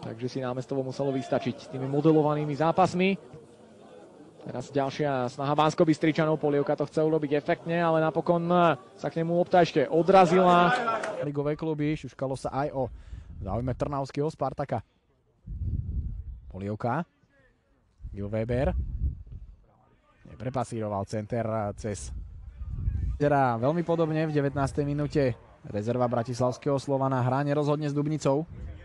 takže si námestovo muselo vystačiť s tými modelovanými zápasmi. Teraz ďalšia snaha Banskobystričanov, Polievka to chce urobiť efektne, ale napokon sa k nemu lopta ešte odrazila. Ligové kluby, šuškalo sa aj o záujme trnavského Spartaka. Polievka, Gil Weber, neprepasíroval center cez. Veľmi podobne v 19. minúte rezerva bratislavského Slovana hrá nerozhodne s Dubnicou.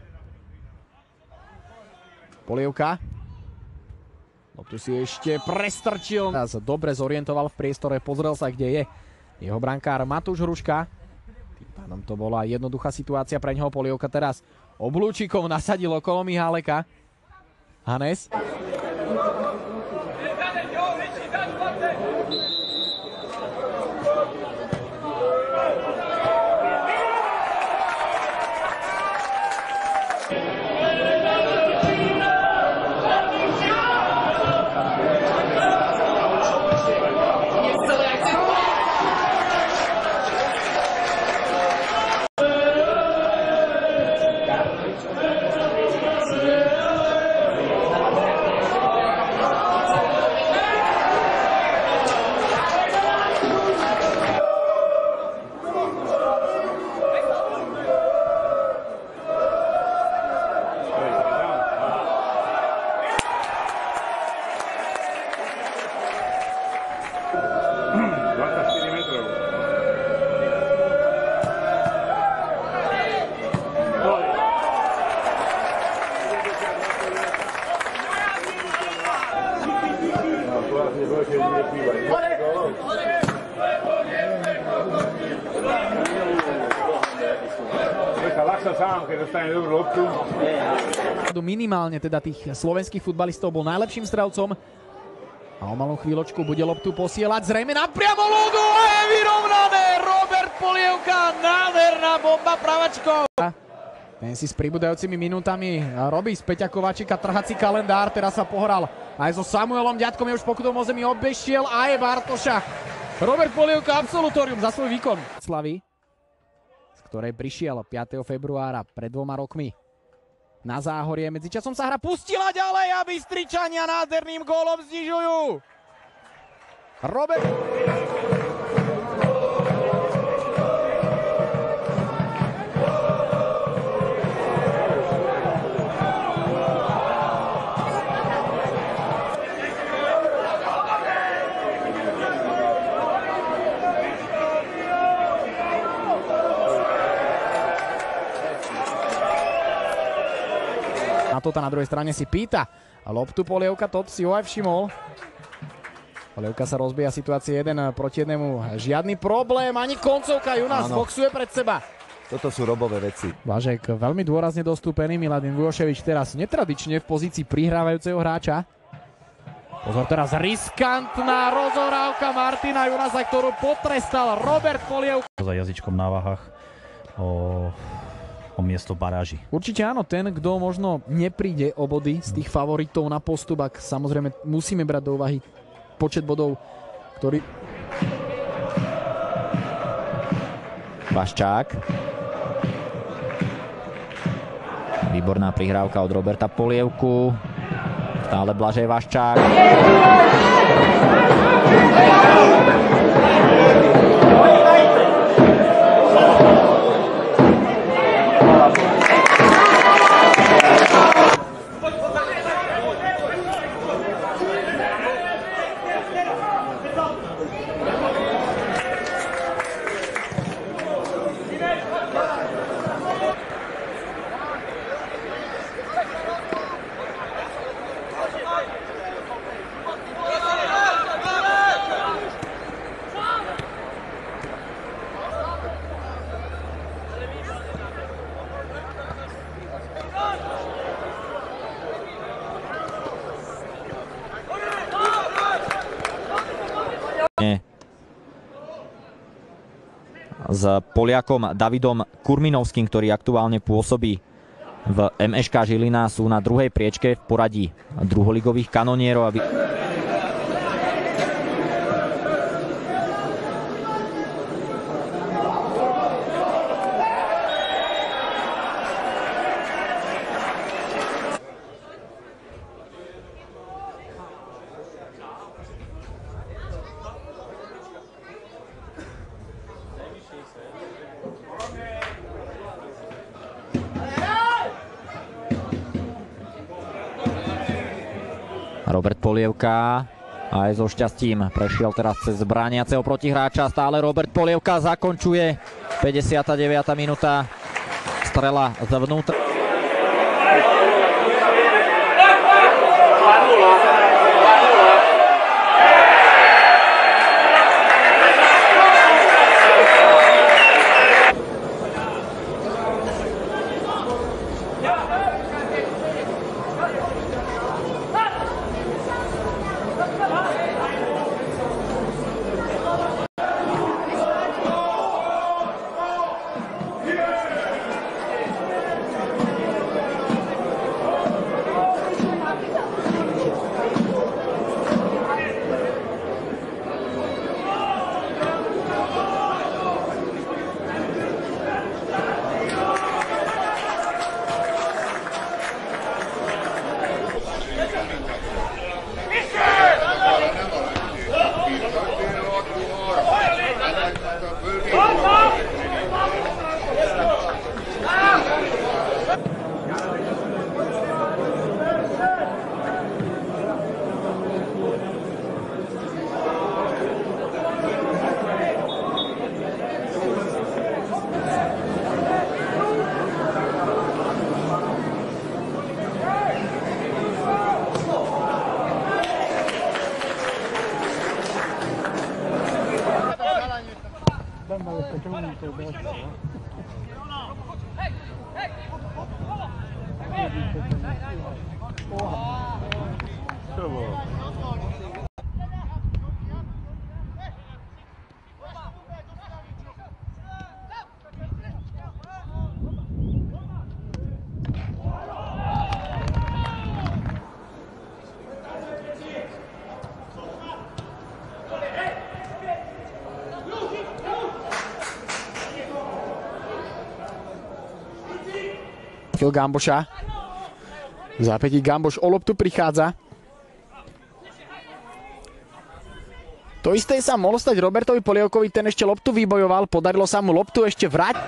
Polievka. Loptu si ešte prestrčil. Dobre zorientoval v priestore, pozrel sa, kde je jeho brankár Matúš Hruška. Tým pádom to bola jednoduchá situácia pre neho. Polievka teraz oblúčikom nasadil okolo Miháleka. Hanes. Minimálne teda tých slovenských futbalistov bol najlepším strelcom. A o malú chvíľočku bude loptu posielať zrejme napriamo ľudu a je vyrovnané. Robert Polievka, nádherná bomba pravačkou. Ten si s pribúdajúcimi minútami robí z Peťa Kováčika trhací kalendár. Teraz sa pohral aj so Samuelom Ďatkom, je už pokutom o zemi, obešiel aj Bartoša. Robert Polievka, absolutórium za svoj výkon. Slavy, z ktorej prišiel 5. februára pred 2 rokmi na Záhorie. Medzičasom sa hra pustila ďalej a Bystričania nádherným gólom znižujú. Robert. Tota na druhej strane si pýta loptu Polievka, Tot si ho aj všimol. Polievka sa rozbíja situácie 1 proti 1. Žiadny problém, ani koncovka, Junas boxuje pred seba. Toto sú Robové veci. Vážek veľmi dôrazne dostúpený, Miladin Vujoševič teraz netradične v pozícii prihrávajúceho hráča. Pozor, teraz riskantná rozohrávka Martina Junasa, ktorú potrestal Robert Polievka. Za jazyčkom na váhach o miesto baráži. Určite áno, ten, kto možno nepríde o body z tých favoritov na postup, ak samozrejme musíme brať do úvahy počet bodov, ktorý... Vaščák. Výborná prihrávka od Roberta Polievku. Stále Blažej Vaščák. S Poliakom Davidom Kurminovským, ktorý aktuálne pôsobí v MŠK Žilina, sú na druhej priečke v poradí druholigových kanonierov. Robert Polievka aj so šťastím prešiel teraz cez brániaceho protihráča. Stále Robert Polievka zakončuje. 59. minúta. Strela zvnútra. Gamboša. V zápätí Gamboš o loptu prichádza. To isté sa mohlo stať Robertovi Polievkovi, ten ešte loptu vybojoval, podarilo sa mu loptu ešte vrátiť.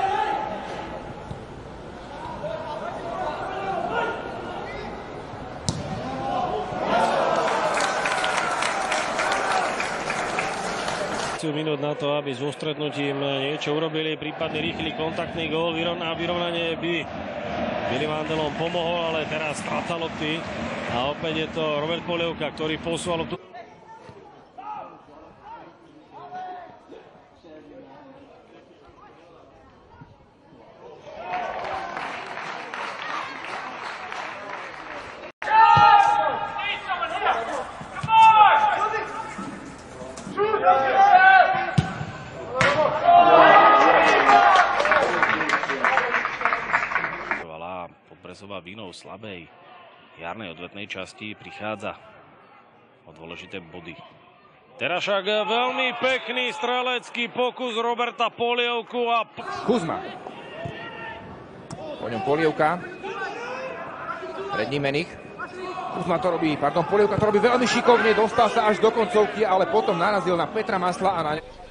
Minút na to, aby s ústretnutím niečo urobili, prípadne rýchly kontaktný gól a vyrovnanie by Billy Mandelom pomohol, ale teraz stráca lopty a opäť je to Robert Polievka, ktorý posúval loptu. Podbrezová vínou slabej jarnej odvetnej časti prichádza o dôležité body. Teraz však veľmi pekný strelecký pokus Roberta Polievku a Kuzma. Po ňom Polievka. Pred ním Menich. Kuzma to robí, Polievka to robí veľmi šikovne, dostal sa až do koncovky, ale potom narazil na Petra Masla a na